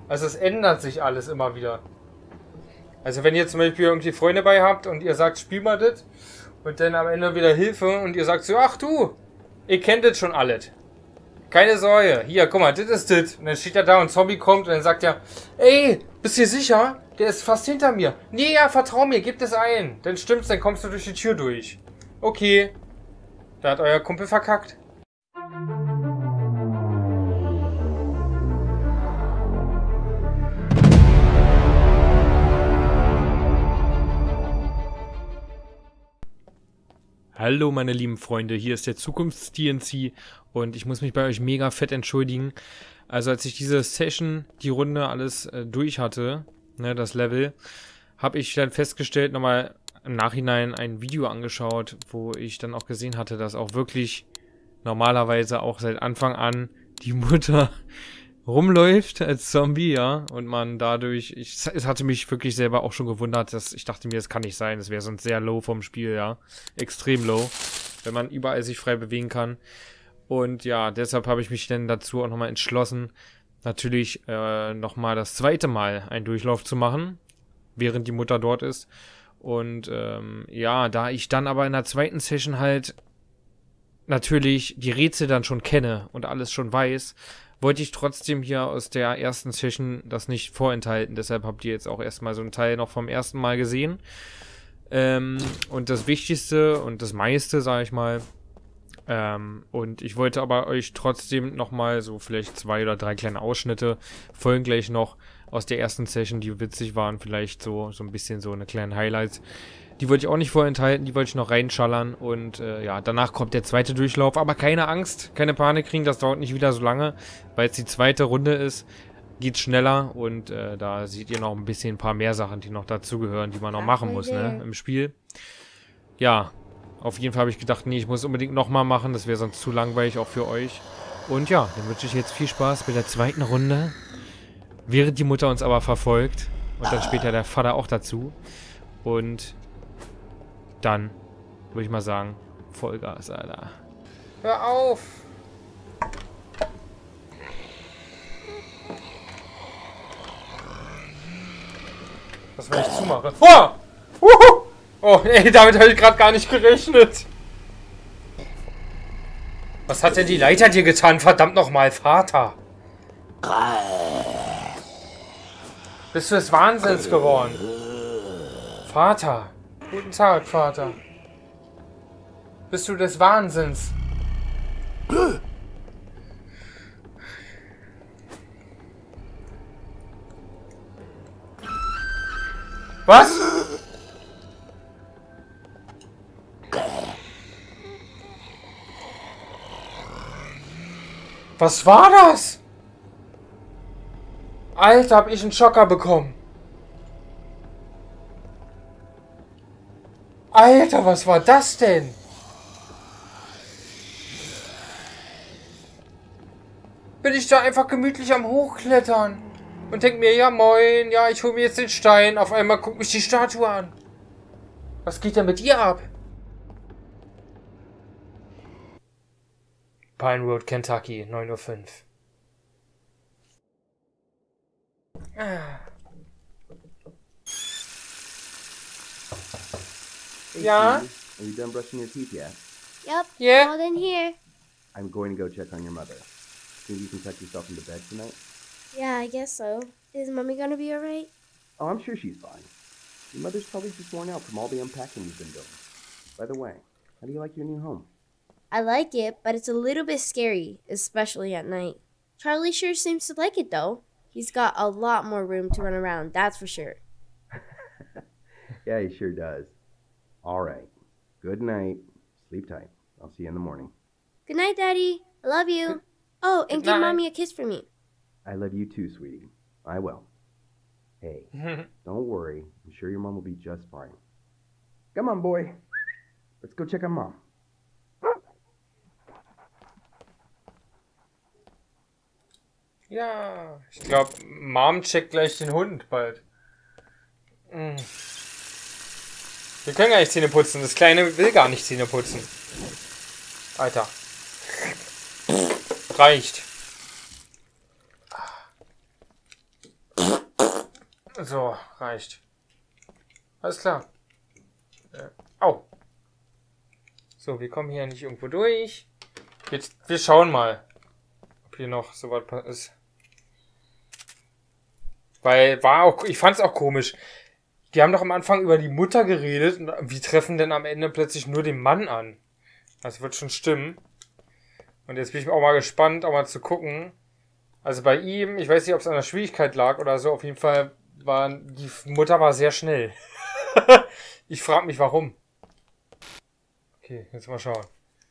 Also es ändert sich alles immer wieder. Also wenn ihr zum Beispiel irgendwie Freunde bei habt und ihr sagt, spiel mal das und dann am Ende wieder Hilfe und ihr sagt so, ach du, ihr kennt das schon alles. Keine Sorge, hier, guck mal, das ist das. Und dann steht er da und ein Zombie kommt und dann sagt er, ey, bist du sicher? Der ist fast hinter mir. Nee, ja, vertrau mir, gib das ein. Dann stimmt's, dann kommst du durch die Tür durch. Okay. Da hat euer Kumpel verkackt. Hallo meine lieben Freunde, hier ist der Zukunfts-TNC und ich muss mich bei euch mega fett entschuldigen. Also als ich diese Session, die Runde alles durch hatte, ne, das Level, habe ich dann festgestellt, nochmal im Nachhinein ein Video angeschaut, wo ich dann auch gesehen hatte, dass auch wirklich normalerweise auch seit Anfang an die Mutter rumläuft als Zombie, ja, und man dadurch, es hatte mich wirklich selber auch schon gewundert, dass ich dachte mir, das kann nicht sein, das wäre sonst sehr low vom Spiel, ja, extrem low, wenn man überall sich frei bewegen kann. Und ja, deshalb habe ich mich dann dazu auch nochmal entschlossen, natürlich nochmal das zweite Mal einen Durchlauf zu machen, während die Mutter dort ist. Und ja, da ich dann aber in der zweiten Session halt natürlich die Rätsel dann schon kenne und alles schon weiß, wollte ich trotzdem hier aus der ersten Session das nicht vorenthalten. Deshalb habt ihr jetzt auch erstmal so einen Teil noch vom ersten Mal gesehen. Und das Wichtigste und das meiste, sage ich mal. Und ich wollte aber euch trotzdem nochmal so vielleicht 2 oder 3 kleine Ausschnitte folgen gleich noch aus der ersten Session, die witzig waren. Vielleicht so ein bisschen so eine kleine Highlights. Die wollte ich auch nicht vorenthalten, die wollte ich noch reinschallern und ja, danach kommt der zweite Durchlauf, aber keine Angst, keine Panik kriegen, das dauert nicht wieder so lange, weil es die zweite Runde ist, geht schneller und da seht ihr noch ein paar mehr Sachen, die noch dazugehören, die man noch machen muss, ne, im Spiel. Ja, auf jeden Fall habe ich gedacht, nee, ich muss unbedingt nochmal machen, das wäre sonst zu langweilig auch für euch. Und ja, dann wünsche ich jetzt viel Spaß mit der zweiten Runde, während die Mutter uns aber verfolgt und dann später der Vater auch dazu und dann würde ich mal sagen, Vollgas, Alter. Hör auf! Was, wenn ich zumache? Oh! Oh, ey, damit habe ich gerade gar nicht gerechnet. Was hat denn die Leiter dir getan? Verdammt nochmal, Vater! Bist du des Wahnsinns geworden? Vater! Guten Tag, Vater. Bist du des Wahnsinns? Was? Was war das? Alter, hab ich einen Schocker bekommen. Alter, was war das denn? Bin ich da einfach gemütlich am Hochklettern und denk mir, ja moin, ja, ich hole mir jetzt den Stein. Auf einmal guckt mich die Statue an. Was geht denn mit ihr ab? Pine Road, Kentucky, 9:05 Uhr. Hey, Yeah? Steve, are you done brushing your teeth yet? Yep. Yeah? All in here. I'm going to go check on your mother. Think you can tuck yourself into bed tonight? Yeah, I guess so. Is Mommy gonna be alright? Oh, I'm sure she's fine. Your mother's probably just worn out from all the unpacking you've been doing. By the way, how do you like your new home? I like it, but it's a little bit scary, especially at night. Charlie sure seems to like it though. He's got a lot more room to run around, that's for sure. Yeah, he sure does. All right. Good night. Sleep tight. I'll see you in the morning. Good night, Daddy. I love you. Oh, and give night. Mommy a kiss for me. I love you too, sweetie. I will. Hey, don't worry. I'm sure your mom will be just fine. Come on, boy. Let's go check on Mom. Ja, ich glaube, Mom checkt gleich den Hund bald. Wir können gar nicht Zähne putzen. Das Kleine will gar nicht Zähne putzen. Alter. Reicht. So, reicht. Alles klar. Au. So, wir kommen hier nicht irgendwo durch. Jetzt, wir schauen mal, ob hier noch so was ist. Weil, ich fand's auch komisch. Die haben doch am Anfang über die Mutter geredet und wir treffen dann am Ende plötzlich nur den Mann an. Das wird schon stimmen. Und jetzt bin ich auch mal gespannt, auch mal zu gucken. Also bei ihm, ich weiß nicht, ob es an der Schwierigkeit lag oder so, auf jeden Fall die Mutter war sehr schnell. Ich frage mich, warum. Okay, jetzt mal schauen.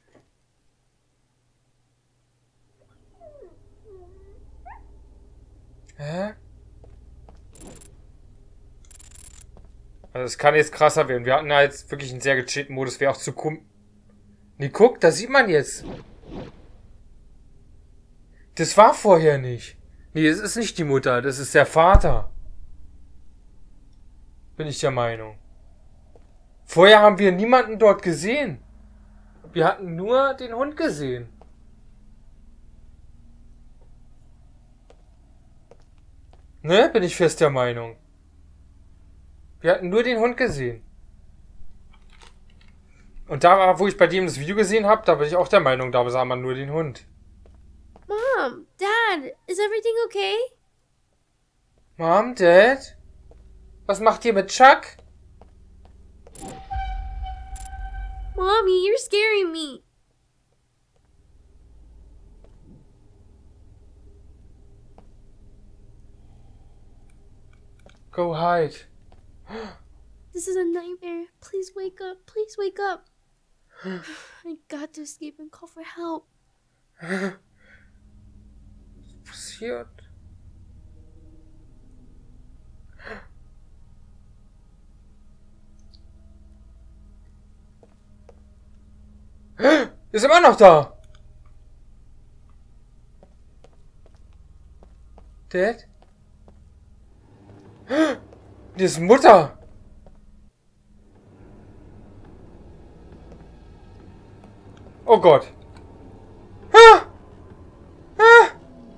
Hä? Also es kann jetzt krasser werden. Wir hatten ja jetzt wirklich einen sehr gechillten Modus. Wäre auch zu Nee, guck, da sieht man jetzt. Das war vorher nicht. Nee, es ist nicht die Mutter, das ist der Vater. Bin ich der Meinung. Vorher haben wir niemanden dort gesehen. Wir hatten nur den Hund gesehen. Ne? Bin ich fest der Meinung. Wir hatten nur den Hund gesehen. Und da, wo ich bei dem das Video gesehen habe, da bin ich auch der Meinung, da sah man nur den Hund. Mom, Dad, is everything okay? Mom, Dad? Was macht ihr mit Chuck? Mommy, you're scaring me. Go hide. This is a nightmare. Please wake up. Please wake up. I got to escape and call for help. Was passiert? Ist immer noch da. Dad? Die ist Mutter. Oh Gott. Ah! Ah!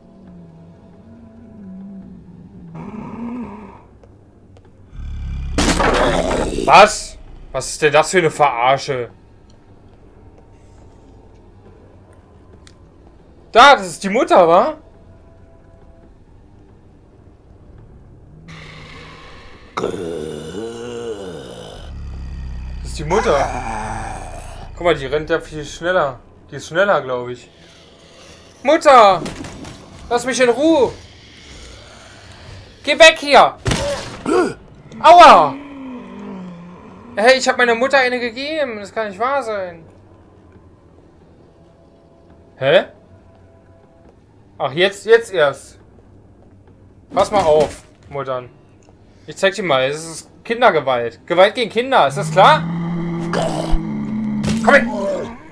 Was? Was ist denn das für eine Verarsche? Da, das ist die Mutter, wa? Das ist die Mutter. Guck mal, die rennt ja viel schneller. Die ist schneller, glaube ich. Mutter! Lass mich in Ruhe! Geh weg hier! Aua! Hey, ich habe meiner Mutter eine gegeben. Das kann nicht wahr sein. Hä? Ach, jetzt erst. Pass mal auf, Muttern. Ich zeig dir mal, es ist Kindergewalt. Gewalt gegen Kinder, ist das klar? Komm hin!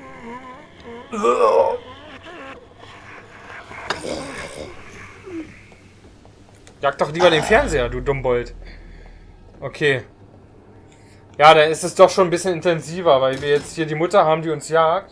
Jag doch lieber den Fernseher, du Dummbold. Okay. Ja, dann ist es doch schon ein bisschen intensiver, weil wir jetzt hier die Mutter haben, die uns jagt.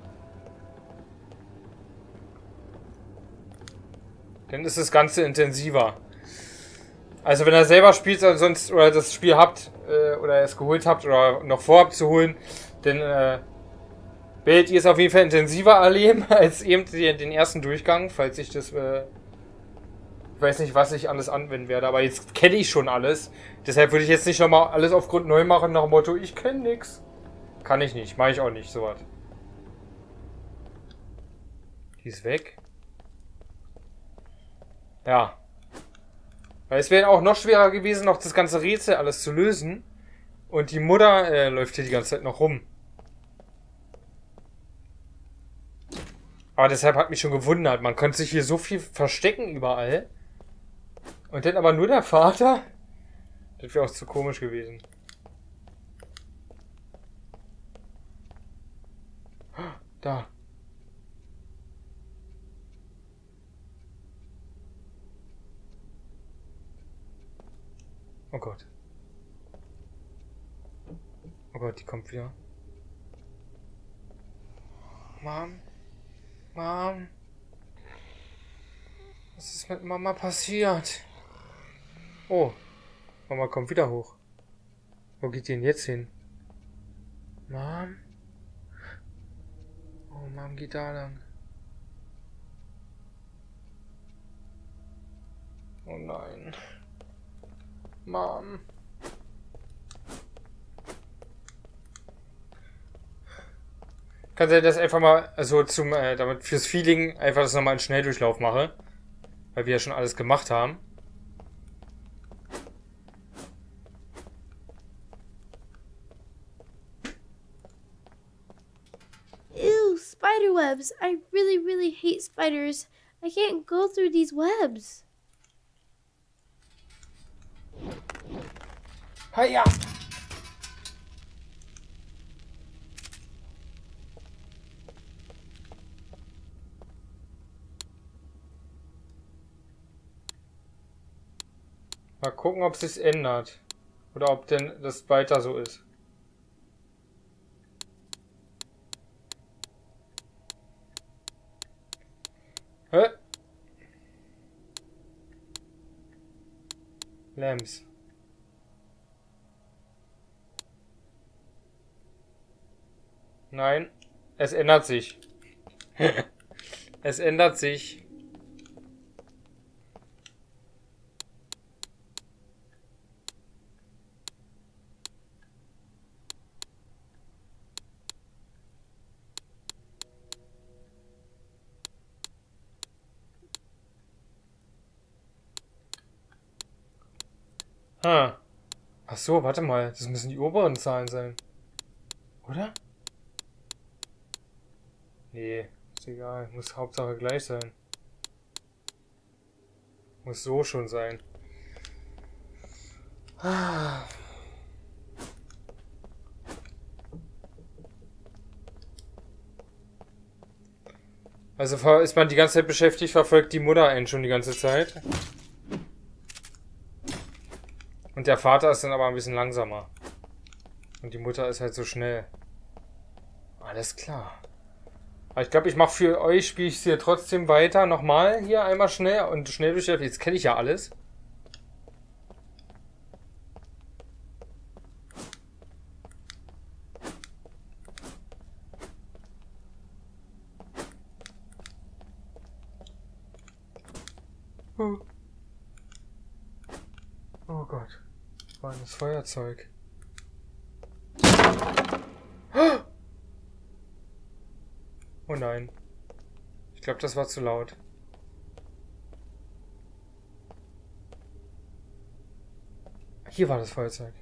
Dann ist das Ganze intensiver. Also wenn ihr selber spielt sonst oder das Spiel habt oder es geholt habt oder noch vorhabt zu holen, dann werdet ihr es auf jeden Fall intensiver erleben als eben den ersten Durchgang, falls ich das ich weiß nicht, was ich alles anwenden werde, aber jetzt kenne ich schon alles. Deshalb würde ich jetzt nicht nochmal alles auf Grund neu machen nach dem Motto, ich kenne nix. Kann ich nicht, mache ich auch nicht, sowas. Die ist weg. Ja. Weil es wäre auch noch schwerer gewesen, noch das ganze Rätsel alles zu lösen. Und die Mutter läuft hier die ganze Zeit noch rum. Aber deshalb hat mich schon gewundert. Man könnte sich hier so viel verstecken überall. Und dann aber nur der Vater? Das wäre auch zu komisch gewesen. Da. Oh Gott. Oh Gott, die kommt wieder. Mom? Mom? Was ist mit Mama passiert? Oh. Mama kommt wieder hoch. Wo geht die denn jetzt hin? Mom? Oh, Mom geht da lang. Oh nein. Mom. Kann sein, dass ich einfach mal, also zum, damit fürs Feeling einfach das nochmal in Schnelldurchlauf mache. Weil wir ja schon alles gemacht haben. Ew, spider webs. I really, really hate spiders. I can't go through these webs. Hiya! Mal gucken, ob es sich ändert. Oder ob denn das weiter so ist. Hä? Lamps. Nein, es ändert sich. Es ändert sich. Ah. Ach so, warte mal. Das müssen die oberen Zahlen sein. Oder? Nee, ist egal. Muss Hauptsache gleich sein. Muss so schon sein. Ah. Also ist man die ganze Zeit beschäftigt, verfolgt die Mutter einen schon die ganze Zeit. Und der Vater ist dann aber ein bisschen langsamer. Und die Mutter ist halt so schnell. Alles klar. Aber ich glaube, ich mache für euch, spiele ich es hier trotzdem weiter. Nochmal hier einmal schnell und schnell durch. Jetzt kenne ich ja alles. Oh Gott. Das war das Feuerzeug. Oh nein. Ich glaube, das war zu laut. Hier war das Feuerzeug.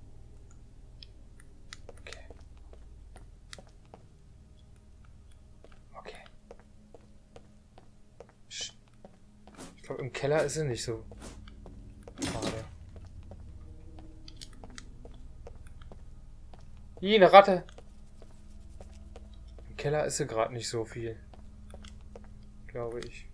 Okay. Okay. Ich glaube, im Keller ist sie nicht so. Schade. Ih, eine Ratte. Im Keller ist sie gerade nicht so viel. Glaube ich.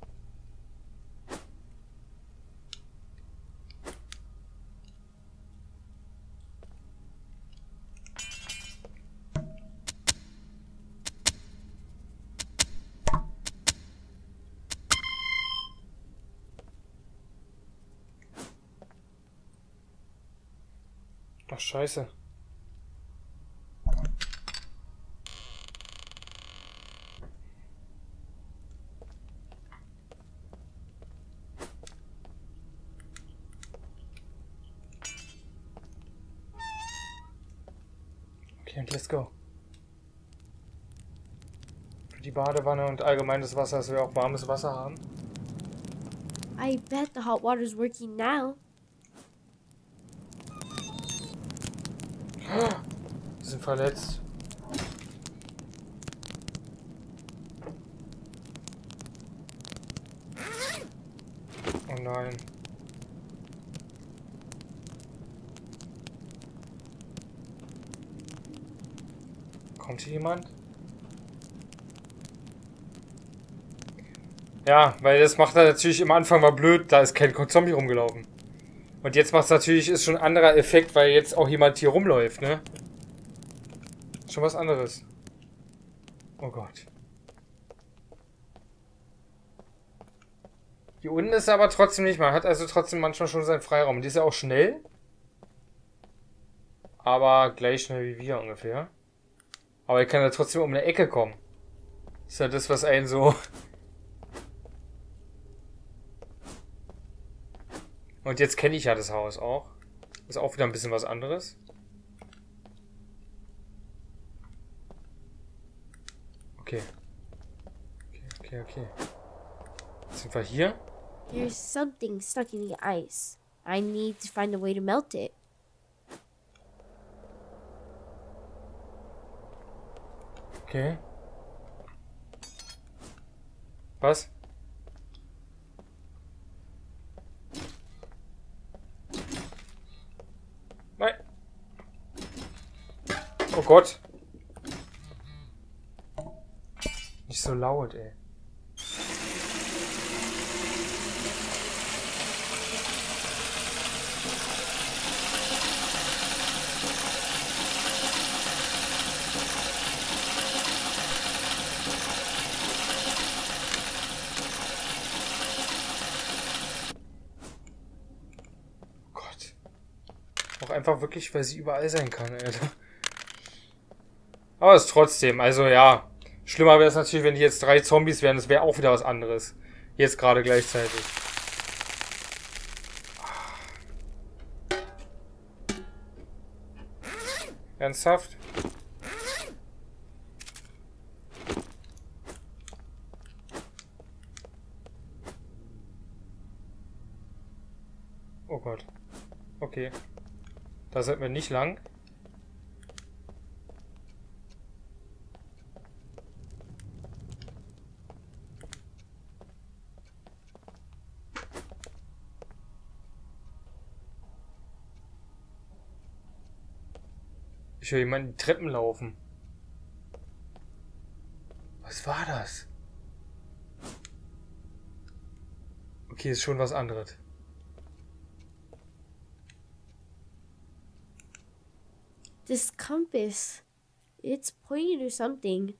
Ach, scheiße. Okay, und let's go. Für die Badewanne und allgemeines Wasser, dass wir auch warmes Wasser haben. I bet the hot water's working now. Wir sind verletzt. Oh nein. Kommt hier jemand? Ja, weil das macht er natürlich am Anfang war blöd, da ist kein Zombie rumgelaufen. Und jetzt macht es natürlich, ist schon ein anderer Effekt, weil jetzt auch jemand hier rumläuft, ne? Schon was anderes. Oh Gott. Hier unten ist er aber trotzdem nicht. Man hat also trotzdem manchmal schon seinen Freiraum. Die ist ja auch schnell. Aber gleich schnell wie wir ungefähr. Aber er kann ja trotzdem um eine Ecke kommen. Ist ja das, was einen so... Und jetzt kenne ich ja das Haus auch. Ist auch wieder ein bisschen was anderes. Okay. Okay. Jetzt sind wir hier. There's something stuck in the ice. I need to find a way to melt it. Okay. Was? Nein. Oh Gott. Nicht so laut, ey. Auch einfach wirklich, weil sie überall sein kann, Alter. Aber es ist trotzdem, also ja. Schlimmer wäre es natürlich, wenn die jetzt 3 Zombies wären. Das wäre auch wieder was anderes. Jetzt gerade gleichzeitig. Ernsthaft? Oh Gott. Okay. Da sind wir nicht lang. Ich höre jemanden die Treppen laufen. Was war das? Okay, ist schon was anderes. This compass. It's pointing to something.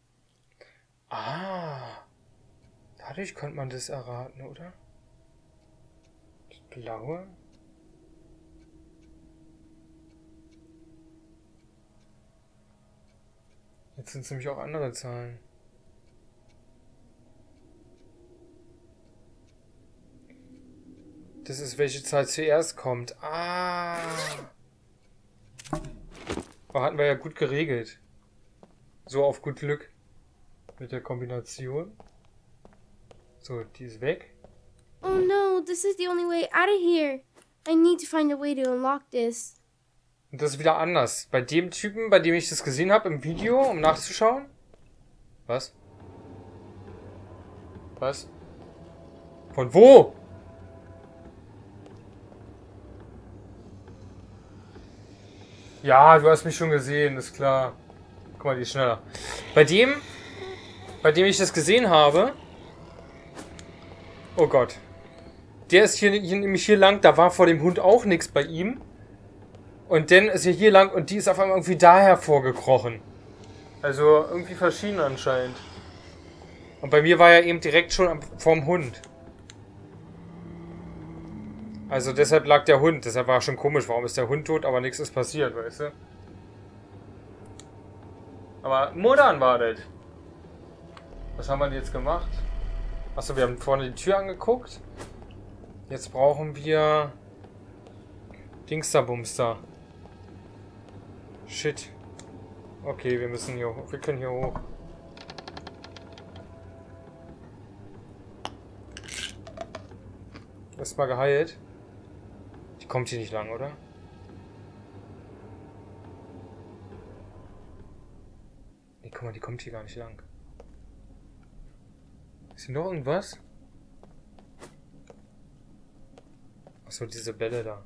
Ah. Dadurch könnte man das erraten, oder? Das Blaue? Jetzt sind es nämlich auch andere Zahlen. Das ist, welche Zahl zuerst kommt. Ah. Aber hatten wir ja gut geregelt. So auf gut Glück. Mit der Kombination. So, die ist weg. Oh no, this is the only way out of here. I need to find a way to unlock this. Und das ist wieder anders. Bei dem Typen, bei dem ich das gesehen habe im Video, um nachzuschauen. Was? Was? Von wo? Ja, du hast mich schon gesehen, ist klar. Guck mal, die ist schneller. Bei dem ich das gesehen habe. Oh Gott. Der ist hier nämlich hier lang, da war vor dem Hund auch nichts bei ihm. Und dann ist er hier lang und die ist auf einmal irgendwie da hervorgekrochen. Also irgendwie verschieden anscheinend. Und bei mir war er eben direkt schon vorm Hund. Also deshalb lag der Hund. Deshalb war schon komisch. Warum ist der Hund tot, aber nichts ist passiert, weißt du? Aber Modern war das. Was haben wir denn jetzt gemacht? Achso, wir haben vorne die Tür angeguckt. Jetzt brauchen wir... Dingsterbumster. Shit. Okay, wir müssen hier hoch. Wir können hier hoch. Erstmal geheilt. Die kommt hier nicht lang, oder? Nee, guck mal, die kommt hier gar nicht lang. Ist hier noch irgendwas? Achso, diese Bälle da.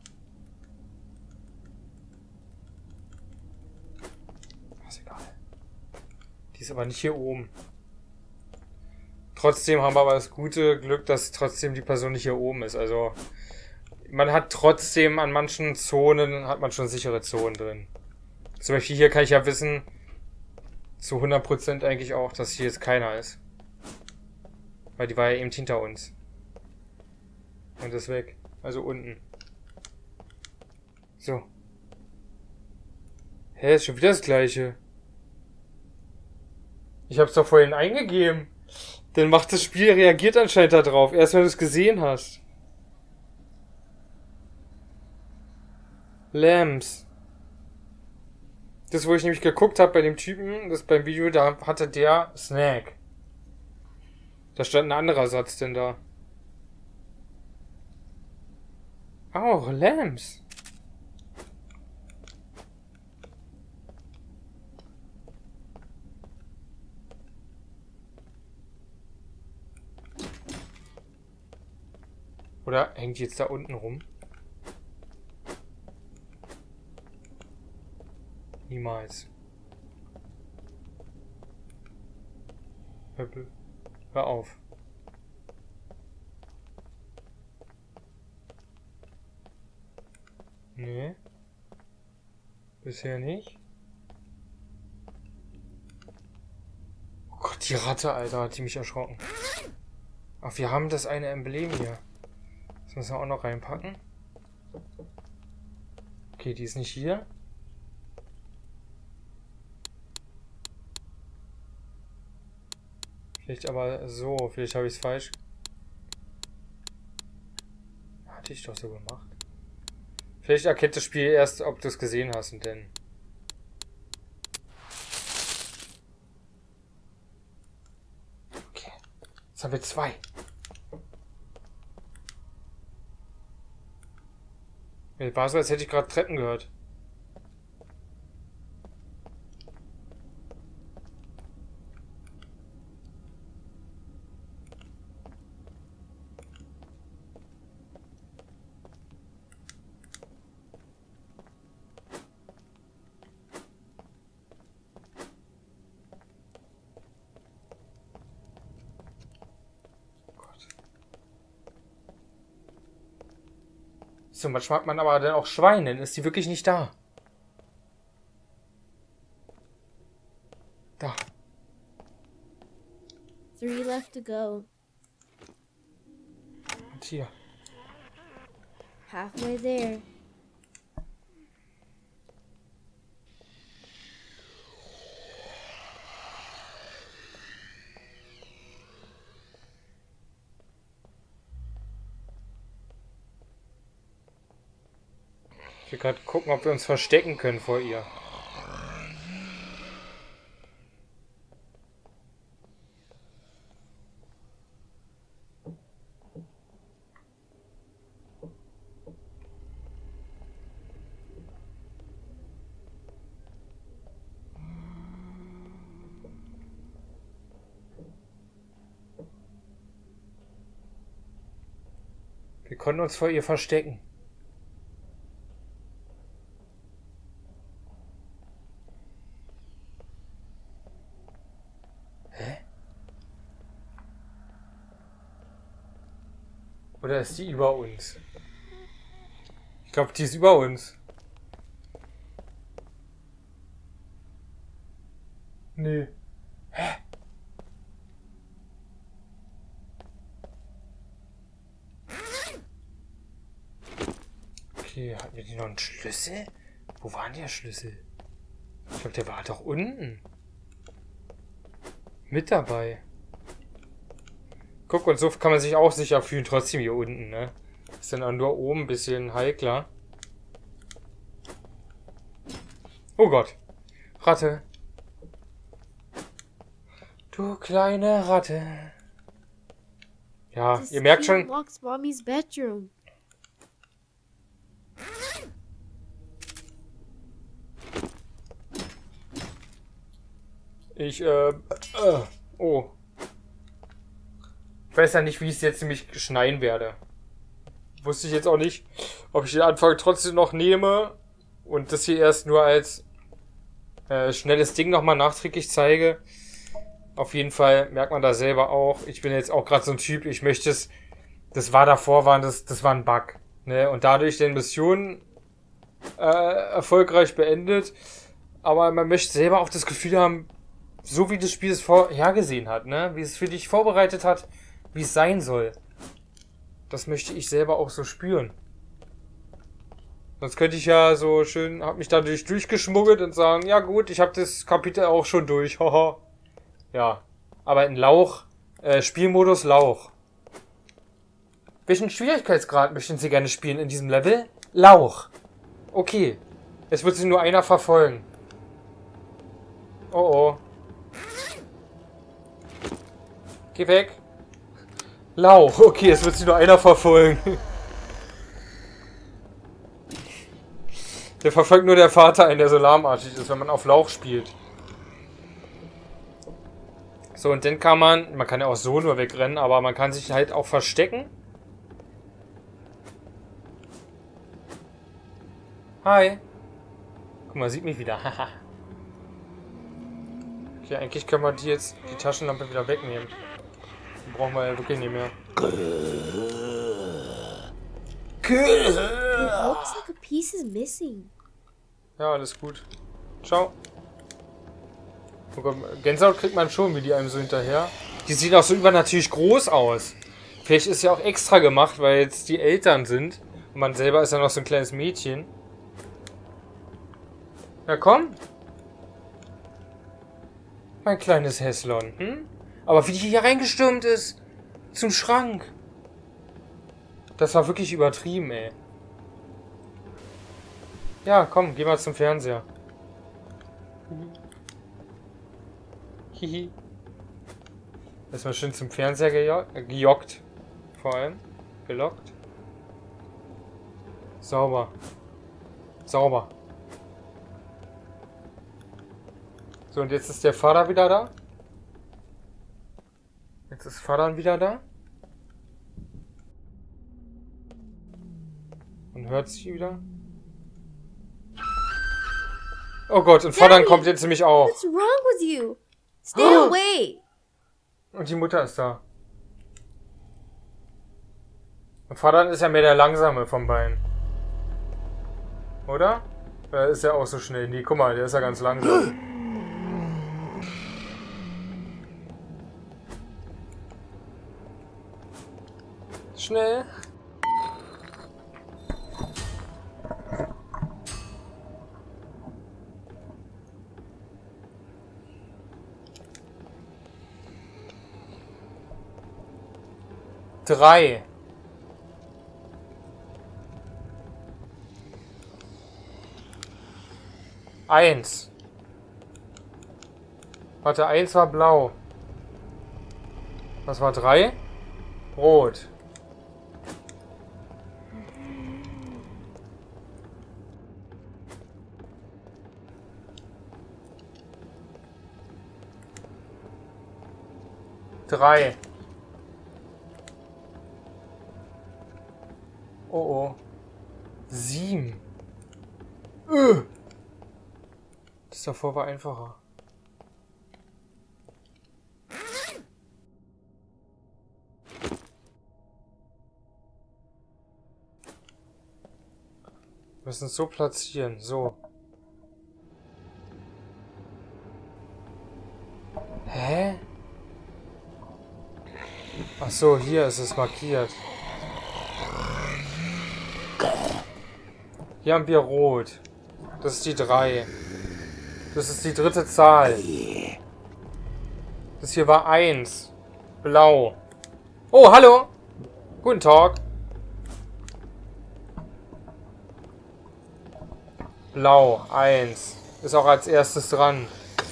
Ist egal. Die ist aber nicht hier oben. Trotzdem haben wir aber das gute Glück, dass trotzdem die Person nicht hier oben ist. Also man hat trotzdem an manchen Zonen, hat man schon sichere Zonen drin. Zum Beispiel hier kann ich ja wissen, zu 100% eigentlich auch, dass hier jetzt keiner ist. Weil die war ja eben hinter uns. Und ist weg. Also unten. So. Hä, ist schon wieder das Gleiche. Ich hab's doch vorhin eingegeben. Dann macht das Spiel, reagiert anscheinend da drauf. Erst wenn du es gesehen hast. Lambs. Das, wo ich nämlich geguckt habe bei dem Typen, das beim Video, da hatte der Snack. Da stand ein anderer Satz denn da. Oh, Lambs. Oder hängt die jetzt da unten rum? Niemals. Hör auf. Nee. Bisher nicht. Oh Gott, die Ratte, Alter, hat die mich erschrocken. Ach, wir haben das eine Emblem hier. Das müssen wir auch noch reinpacken. Okay, die ist nicht hier. Vielleicht aber so. Vielleicht habe ich es falsch. Hatte ich doch so gemacht. Vielleicht erkennt das Spiel erst, ob du es gesehen hast und dann. Okay. Jetzt haben wir 2. Mir war so, als hätte ich gerade Treppen gehört. So, manchmal hat man aber dann auch Schweine, dann ist die wirklich nicht da. Da. 3 left to go. Und hier. Halfway there. Ich will gerade gucken, ob wir uns verstecken können vor ihr. Wir konnten uns vor ihr verstecken. Oder ist die über uns? Ich glaube, die ist über uns. Nee. Hä? Okay, hatten wir die noch einen Schlüssel? Wo war denn der Schlüssel? Ich glaube, der war doch unten. Mit dabei. Guck, und so kann man sich auch sicher fühlen, trotzdem hier unten, ne? Ist dann auch nur oben ein bisschen heikler. Oh Gott. Ratte. Du kleine Ratte. Ja, ihr merkt schon. Locks Mommy's bedroom. Oh. Ich weiß ja nicht, wie ich es jetzt nämlich schneiden werde. Wusste ich jetzt auch nicht, ob ich den Anfang trotzdem noch nehme und das hier erst nur als schnelles Ding nochmal nachträglich zeige. Auf jeden Fall merkt man da selber auch. Ich bin jetzt auch gerade so ein Typ, ich möchte es, das war davor, das war ein Bug. Ne? Und dadurch den Mission erfolgreich beendet. Aber man möchte selber auch das Gefühl haben, so wie das Spiel es vorhergesehen hat, ne? Wie es für dich vorbereitet hat, wie es sein soll. Das möchte ich selber auch so spüren. Sonst könnte ich ja so schön, hab mich dadurch durchgeschmuggelt und sagen, ja gut, ich habe das Kapitel auch schon durch, haha. Ja, aber in Lauch, Spielmodus Lauch. Welchen Schwierigkeitsgrad möchten Sie gerne spielen in diesem Level? Lauch. Okay, es wird sich nur einer verfolgen. Oh oh. Geh weg. Lauch, okay, es wird sich nur einer verfolgen. Der verfolgt nur der Vater ein, der so lahmartig ist, wenn man auf Lauch spielt. So, und dann kann man kann ja auch so nur wegrennen, aber man kann sich halt auch verstecken. Hi. Guck mal, sieht mich wieder. Haha. Okay, eigentlich können wir die Taschenlampe wieder wegnehmen. Die brauchen wir ja wirklich nicht mehr. It looks like a piece is missing. Ja, alles gut. Ciao. Oh Gott, Gänsehaut kriegt man schon, wie die einem so hinterher. Die sehen auch so übernatürlich groß aus. Vielleicht ist ja auch extra gemacht, weil jetzt die Eltern sind. Und man selber ist ja noch so ein kleines Mädchen. Ja, komm. Mein kleines Häslon. Hm? Aber wie die hier reingestürmt ist. Zum Schrank. Das war wirklich übertrieben, ey. Ja, komm, geh mal zum Fernseher. Hihi. Erstmal schön zum Fernseher gejockt. Vor allem. Gelockt. Sauber. Sauber. So, und jetzt ist der Vater wieder da. Jetzt ist Vater wieder da. Und hört sich wieder. Oh Gott, und Vater kommt jetzt nämlich auch. What's wrong with you? Stay away. Und die Mutter ist da. Und Vater ist ja mehr der Langsame von beiden. Oder? Ist ja auch so schnell. Nee, guck mal, der ist ja ganz langsam. Schnell. Drei. Eins. Warte, eins war blau. Was war drei? Rot. Drei. Oh oh. 7. Das davor war einfacher. Wir müssen es so platzieren. So. Hä? Ach so, hier ist es markiert. Hier haben wir rot. Das ist die 3. Das ist die dritte Zahl. Das hier war 1. Blau. Oh, hallo. Guten Tag. Blau, 1. Ist auch als erstes dran.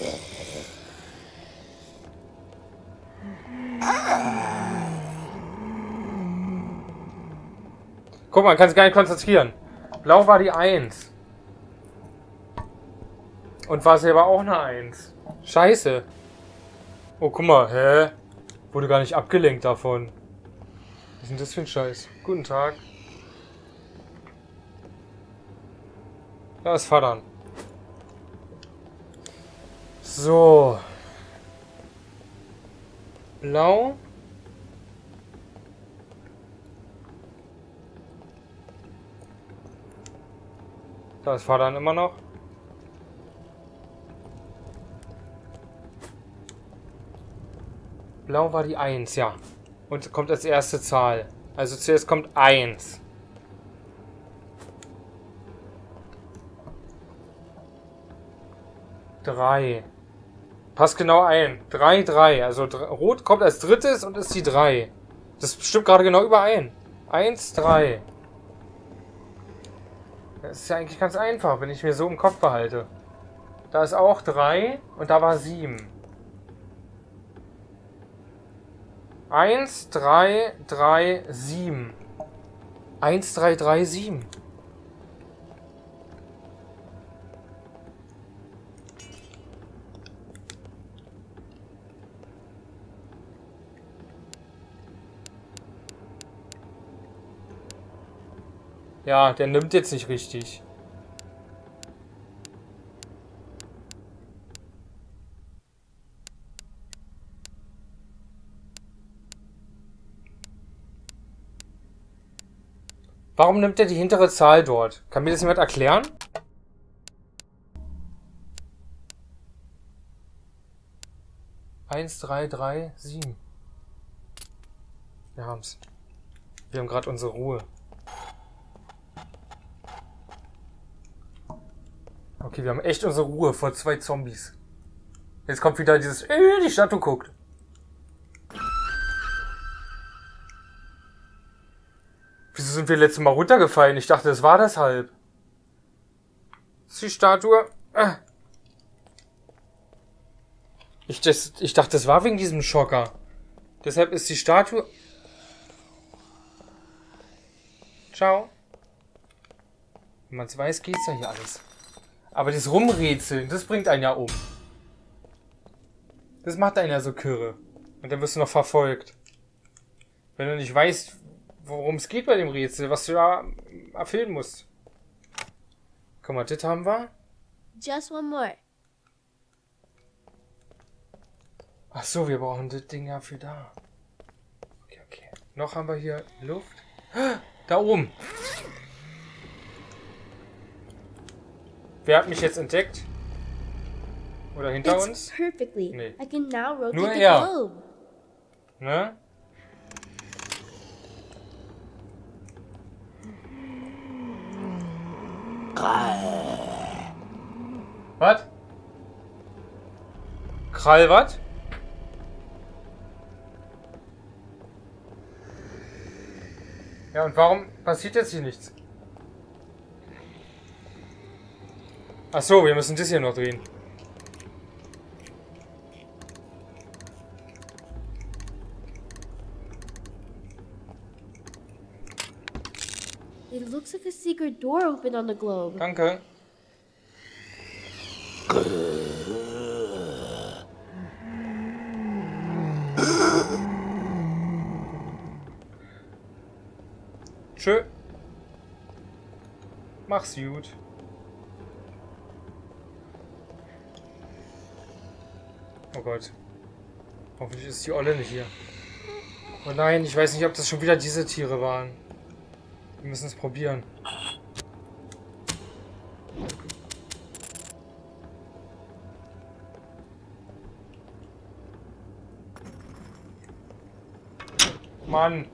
Guck mal, kann sich gar nicht konzentrieren. Blau war die 1. Und war selber auch eine 1. Scheiße. Oh, guck mal, hä? Wurde gar nicht abgelenkt davon. Was ist denn das für ein Scheiß? Guten Tag. Da ist Vater. So. Blau. Da ist Vater immer noch. Blau war die 1, ja. Und kommt als erste Zahl. Also zuerst kommt 1. 3. Passt genau ein. 3, 3. Also Rot kommt als drittes und ist die 3. Das stimmt gerade genau überein. 1, 3. Das ist ja eigentlich ganz einfach, wenn ich mir so im Kopf behalte. Da ist auch 3 und da war 7. 1, 3, 3, 7. 1, 3, 3, 7. Ja, der nimmt jetzt nicht richtig. Warum nimmt er die hintere Zahl dort? Kann mir das jemand erklären? Eins, 3, 3, 7. Wir haben's. Wir haben gerade unsere Ruhe. Okay, wir haben echt unsere Ruhe vor 2 Zombies. Jetzt kommt wieder dieses die Statue guckt. Wieso sind wir letztes Mal runtergefallen? Ich dachte, das war deshalb. Das ist die Statue. Ich dachte, das war wegen diesem Schocker. Deshalb ist die Statue... Ciao. Wenn man es weiß, geht's ja hier alles. Aber das Rumrätseln, das bringt einen ja um. Das macht einen ja so kirre. Und dann wirst du noch verfolgt. Wenn du nicht weißt, worum es geht bei dem Rätsel, was du da erfüllen musst. Guck mal, das haben wir. Just one more. Ach so, wir brauchen das Ding ja für da. Okay, okay. Noch haben wir hier Luft. Da oben. Wer hat mich jetzt entdeckt? Oder hinter It's uns? perfectly. Nee. I can now rotate Nur the er. globe. Ne? Was? Krall, was? Ja, und warum passiert jetzt hier nichts? Ach so, wir müssen das hier noch drehen. It looks like a secret door opened on the globe. Danke. Tschö. Mach's gut. Oh Gott. Hoffentlich ist die Olle nicht hier. Oh nein, ich weiß nicht, ob das schon wieder diese Tiere waren. Wir müssen es probieren. Mann.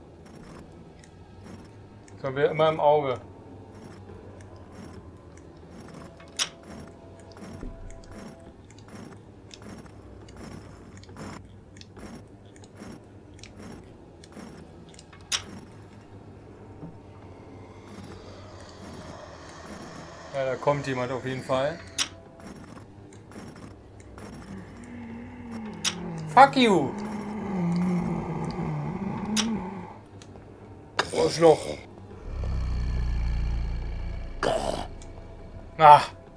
Das haben wir immer im Auge. Ja, da kommt jemand auf jeden Fall. Fuck you! Arschloch! Ah!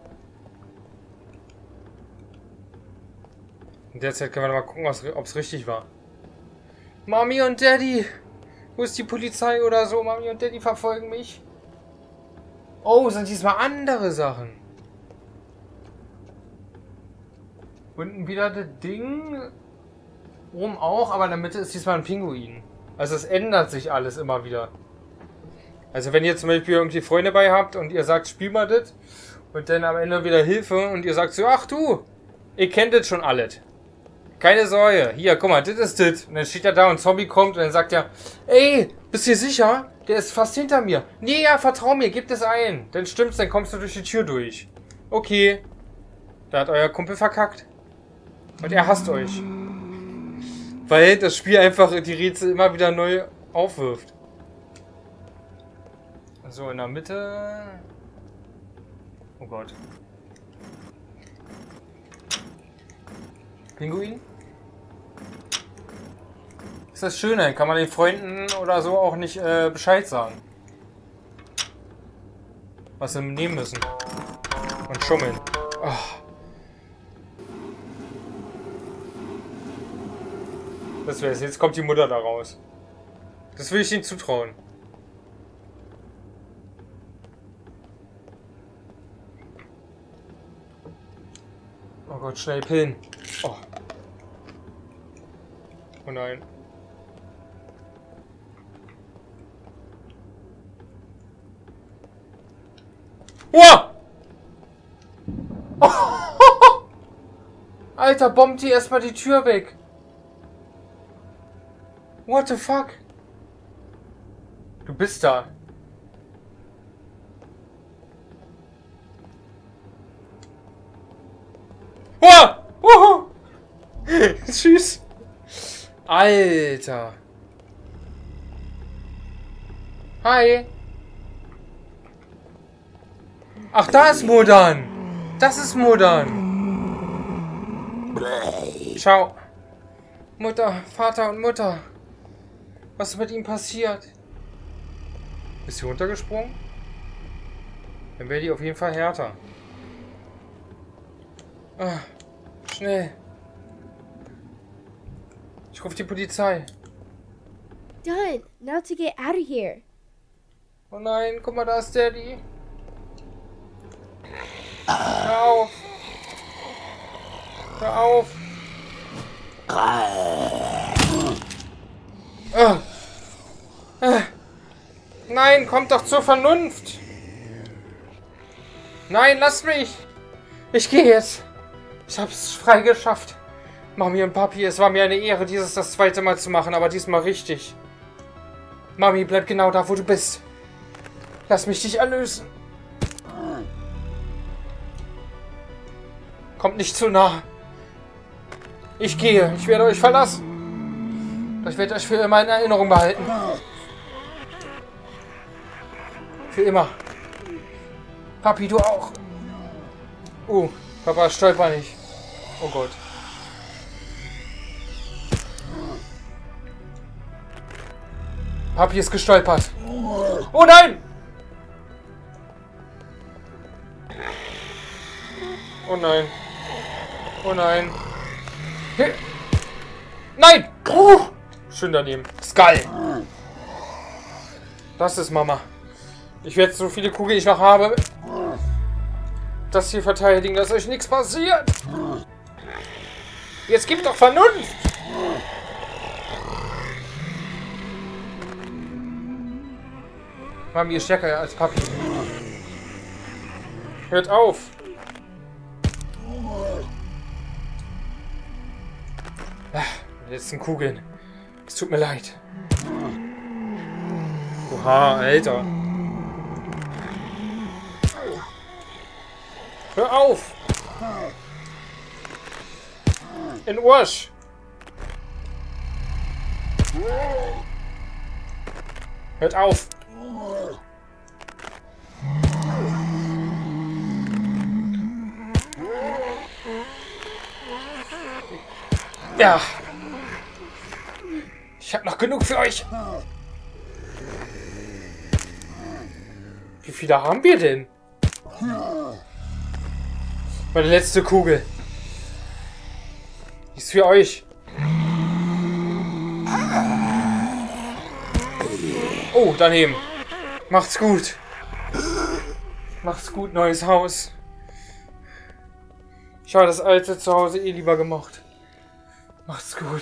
In der Zeit können wir mal gucken, ob es richtig war. Mami und Daddy! Wo ist die Polizei oder so? Mami und Daddy verfolgen mich. Oh, sind diesmal andere Sachen. Unten wieder das Ding. Oben auch, aber in der Mitte ist diesmal ein Pinguin. Also es ändert sich alles immer wieder. Also wenn ihr zum Beispiel irgendwie Freunde bei habt und ihr sagt, spiel mal das. Und dann am Ende wieder Hilfe und ihr sagt so, ach du, ihr kennt das schon alles. Keine Sorge. Hier, guck mal, das ist das. Und dann steht er da und ein Zombie kommt und dann sagt er, ey, bist du sicher? Der ist fast hinter mir. Nee, ja, vertrau mir, gib das ein. Dann stimmt's, dann kommst du durch die Tür durch. Okay. Da hat euer Kumpel verkackt. Und er hasst euch. Weil das Spiel einfach die Rätsel immer wieder neu aufwirft. So, in der Mitte... Oh Gott. Pinguin? Ist das Schöne, kann man den Freunden oder so auch nicht Bescheid sagen. Was sie nehmen müssen. Und schummeln. Oh. Das wär's. Jetzt kommt die Mutter da raus. Das will ich ihnen zutrauen. Oh Gott, schnell Pillen. Oh. Oh nein. Wow! Oh. Alter, bombt die erstmal die Tür weg. What the fuck? Du bist da. Wow! Wuhu! Tschüss. Alter. Hi. Ach, da ist Modern. Das ist Modern. Ciao. Mutter, Vater und Mutter. Was ist mit ihm passiert? Ist sie runtergesprungen? Dann wäre die auf jeden Fall härter. Ah, schnell. Ich rufe die Polizei. Done. Now to get out of here. Oh nein, guck mal, da ist Daddy. Hör auf. Hör auf. Nein, kommt doch zur Vernunft. Nein, lass mich. Ich gehe jetzt. Ich hab's frei geschafft. Mami und Papi, es war mir eine Ehre, dieses das zweite Mal zu machen, aber diesmal richtig. Mami, bleib genau da, wo du bist. Lass mich dich erlösen. Kommt nicht zu nah. Ich gehe. Ich werde euch verlassen. Ich werde euch für immer in Erinnerung behalten. Für immer. Papi, du auch. Papa, stolper nicht. Oh Gott. Papi ist gestolpert. Oh nein! Oh nein. Oh nein. Nein! Schön daneben. Skull. Das ist Mama. Ich werde so viele Kugeln ich noch habe. Das hier verteidigen, dass euch nichts passiert. Jetzt gibt doch Vernunft. Mami ist stärker als Papi. Hört auf. Die letzten Kugeln. Es tut mir leid. Oha, Alter. Hör auf! In Ursch! Hört auf! Ja! Ich hab noch genug für euch! Wie viele haben wir denn? Meine letzte Kugel. Die ist für euch. Oh, daneben. Macht's gut. Macht's gut, neues Haus. Ich habe das alte Zuhause eh lieber gemocht. Macht's gut.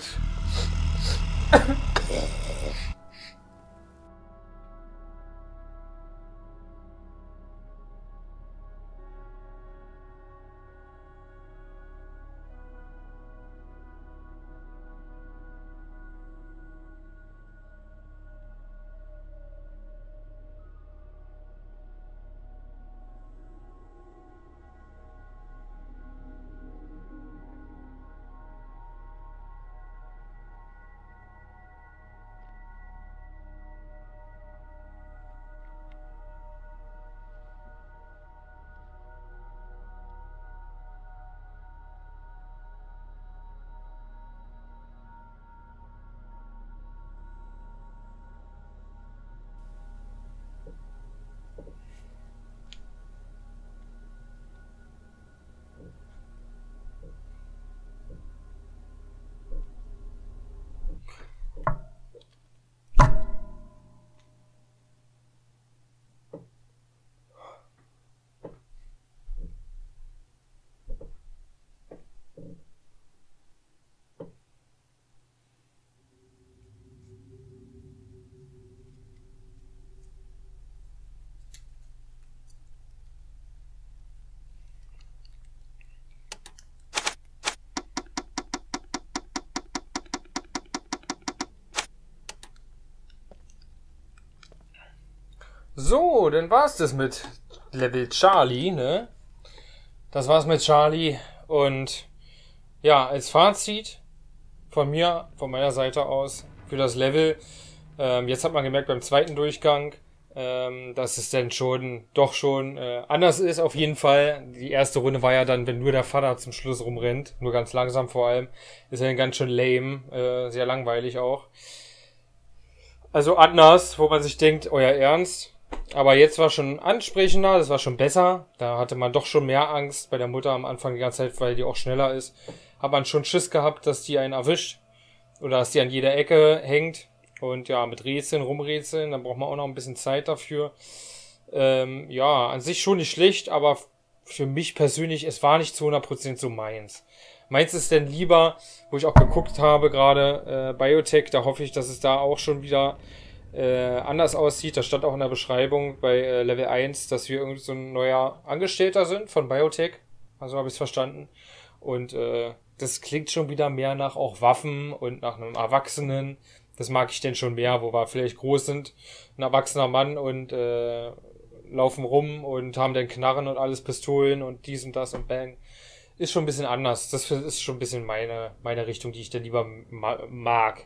So, dann war's das mit Level Charlie, ne? Das war's mit Charlie. Und ja, als Fazit von meiner Seite aus für das Level. Jetzt hat man gemerkt beim zweiten Durchgang, dass es dann doch schon anders ist auf jeden Fall. Die erste Runde war ja dann, wenn nur der Vater zum Schluss rumrennt, nur ganz langsam vor allem, ist ja dann ganz schön lame, sehr langweilig auch. Also anders, wo man sich denkt, euer Ernst. Aber jetzt war schon ansprechender, das war schon besser. Da hatte man doch schon mehr Angst bei der Mutter am Anfang die ganze Zeit, weil die auch schneller ist. Hat man schon Schiss gehabt, dass die einen erwischt oder dass die an jeder Ecke hängt. Und ja, mit rumrätseln, dann braucht man auch noch ein bisschen Zeit dafür. Ja, an sich schon nicht schlecht, aber für mich persönlich, es war nicht zu 100% so meins. Meins ist denn lieber, wo ich auch geguckt habe gerade, Biotech, da hoffe ich, dass es da auch schon wieder anders aussieht. Da stand auch in der Beschreibung bei Level 1, dass wir irgend so ein neuer Angestellter sind von Biotech. Also habe ich es verstanden. Und das klingt schon wieder mehr nach auch Waffen und nach einem Erwachsenen. Das mag ich denn schon mehr, wo wir vielleicht groß sind, ein erwachsener Mann und laufen rum und haben dann Knarren und alles Pistolen und dies und das und bang. Ist schon ein bisschen anders. Das ist schon ein bisschen meine Richtung, die ich dann lieber mag.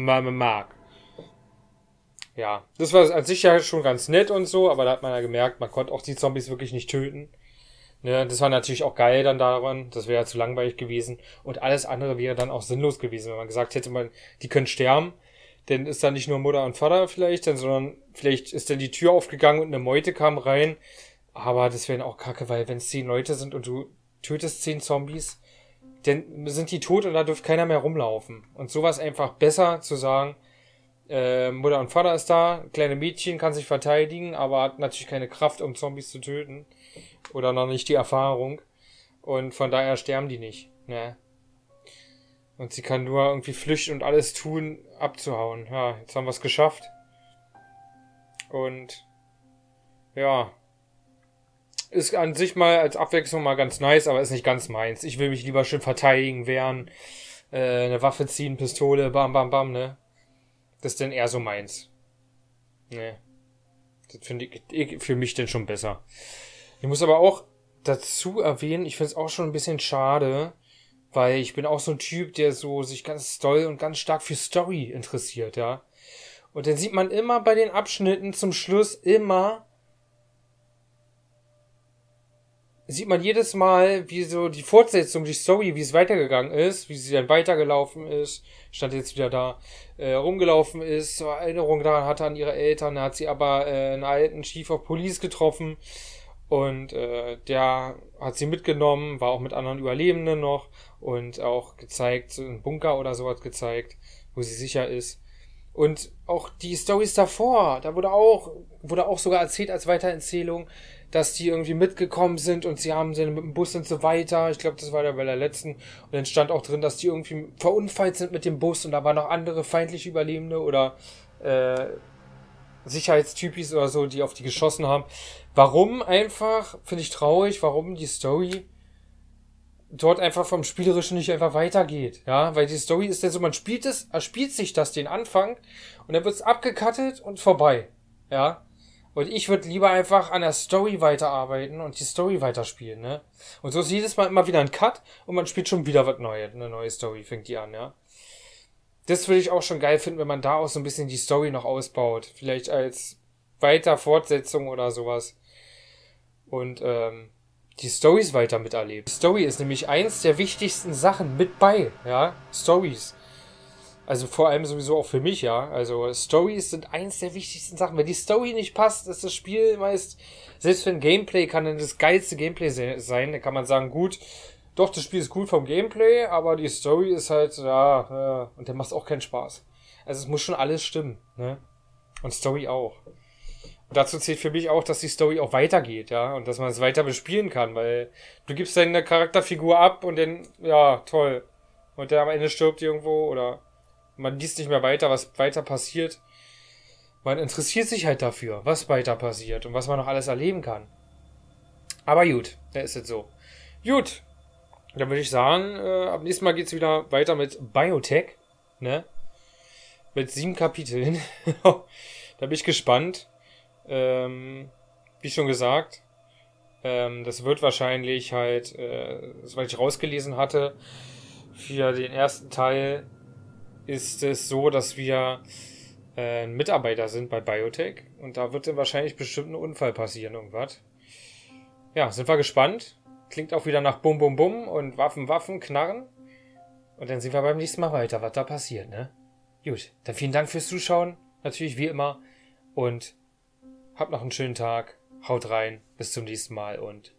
Ja, das war an sich ja schon ganz nett und so, aber da hat man ja gemerkt, man konnte auch die Zombies wirklich nicht töten. Ne, das war natürlich auch geil dann daran, das wäre ja zu langweilig gewesen. Und alles andere wäre dann auch sinnlos gewesen, wenn man gesagt hätte, die können sterben. Denn ist da nicht nur Mutter und Vater vielleicht, sondern vielleicht ist dann die Tür aufgegangen und eine Meute kam rein. Aber das wäre auch kacke, weil wenn es 10 Leute sind und du tötest 10 Zombies, dann sind die tot und da dürfte keiner mehr rumlaufen. Und sowas einfach besser zu sagen, Mutter und Vater ist da, kleine Mädchen kann sich verteidigen, aber hat natürlich keine Kraft, um Zombies zu töten. Oder noch nicht die Erfahrung. Und von daher sterben die nicht. Ne? Und sie kann nur irgendwie flüchten und alles tun, abzuhauen. Ja, jetzt haben wir es geschafft. Und ja, ist an sich mal als Abwechslung mal ganz nice, aber ist nicht ganz meins. Ich will mich lieber schön verteidigen, wehren, eine Waffe ziehen, Pistole, bam, bam, bam, ne? Das ist dann eher so meins. Ne. Das finde ich für mich denn schon besser. Ich muss aber auch dazu erwähnen, ich finde es auch schon ein bisschen schade, weil ich bin auch so ein Typ, der so sich ganz doll und ganz stark für Story interessiert, ja. Und dann sieht man immer bei den Abschnitten zum Schluss sieht man jedes Mal, wie so die Fortsetzung, die Story, wie es weitergegangen ist, wie sie dann weitergelaufen ist, stand jetzt wieder da, rumgelaufen ist, so Erinnerung daran hatte an ihre Eltern, da hat sie aber einen alten Chief of Police getroffen und der hat sie mitgenommen, war auch mit anderen Überlebenden noch und auch gezeigt, so einen Bunker oder sowas gezeigt, wo sie sicher ist. Und auch die Storys davor, da wurde auch sogar erzählt als Weitererzählung, dass die irgendwie mitgekommen sind und sie haben sie mit dem Bus und so weiter. Ich glaube, das war ja bei der letzten. Und dann stand auch drin, dass die irgendwie verunfallt sind mit dem Bus und da waren noch andere feindliche Überlebende oder Sicherheitstypis oder so, die auf die geschossen haben. Warum einfach, finde ich traurig, warum die Story dort einfach vom Spielerischen nicht einfach weitergeht, ja, weil die Story ist ja so, man erspielt sich das den Anfang und dann wird's abgecuttet und vorbei, ja, und ich würde lieber einfach an der Story weiterarbeiten und die Story weiterspielen, ne, und so ist jedes Mal immer wieder ein Cut und man spielt schon wieder was Neues, eine neue Story fängt die an, ja, das würde ich auch schon geil finden, wenn man da auch so ein bisschen die Story noch ausbaut, vielleicht als weiter Fortsetzung oder sowas und, die Storys weiter miterlebt. Story ist nämlich eins der wichtigsten Sachen mit bei, ja, Stories. Also vor allem sowieso auch für mich, ja, also Stories sind eins der wichtigsten Sachen. Wenn die Story nicht passt, ist das Spiel meist, selbst wenn Gameplay kann dann das geilste Gameplay sein, dann kann man sagen, gut, doch, das Spiel ist gut vom Gameplay, aber die Story ist halt, ja, und dann macht es auch keinen Spaß. Also es muss schon alles stimmen, ne, und Story auch. Und dazu zählt für mich auch, dass die Story auch weitergeht, ja, und dass man es weiter bespielen kann, weil du gibst deine Charakterfigur ab und dann, ja, toll. Und der am Ende stirbt irgendwo oder man liest nicht mehr weiter, was weiter passiert. Man interessiert sich halt dafür, was weiter passiert und was man noch alles erleben kann. Aber gut, da ist es so. Gut, dann würde ich sagen, ab nächstem Mal geht's wieder weiter mit Biotech, ne, mit 7 Kapiteln. Da bin ich gespannt. Wie schon gesagt, das wird wahrscheinlich halt, soweit ich rausgelesen hatte, für den ersten Teil ist es so, dass wir Mitarbeiter sind bei Biotech und da wird dann wahrscheinlich bestimmt ein Unfall passieren, irgendwas. Ja, sind wir gespannt. Klingt auch wieder nach Bum Bum Bum und Waffen, Waffen, Knarren. Und dann sehen wir beim nächsten Mal weiter, was da passiert, ne? Gut, dann vielen Dank fürs Zuschauen, natürlich wie immer. Und habt noch einen schönen Tag, haut rein, bis zum nächsten Mal und